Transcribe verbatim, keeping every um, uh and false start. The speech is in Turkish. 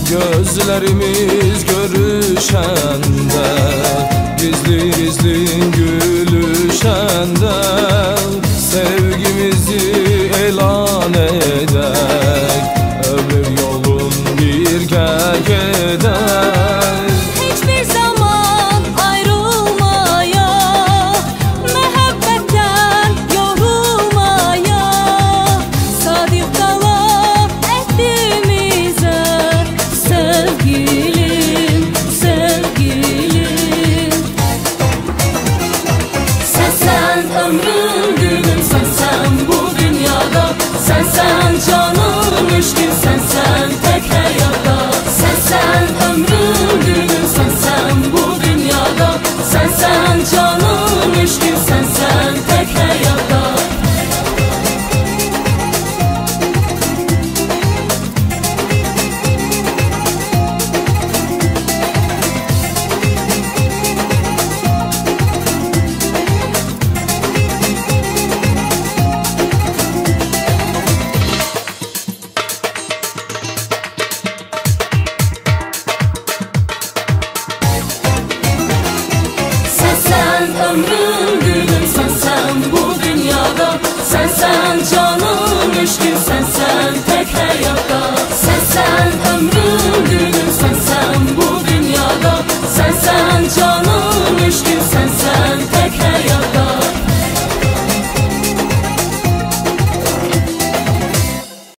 Gözlerimiz görüşende, gizli gizli gülüşende, sevgimizi elan edek, ömür yolun birge gedek. Hiçbir zaman ayrılmaya, mehabbetten yorulmaya, sadık kalıp ettiğimize, sevgilim, sevgilim. Sen sen ömrüm gülüm, sen sen bu dünyada, sen sen canım müşkün, sen sen tek hayatta. Sen sen ömrüm gülüm, sen sen bu dünyada, sen sen canım müşkün, sen sen tek hayatta. Ömrüm gülüm, sen sen bu dünyada, sen sen canım müşkün, sen sen tek hayat.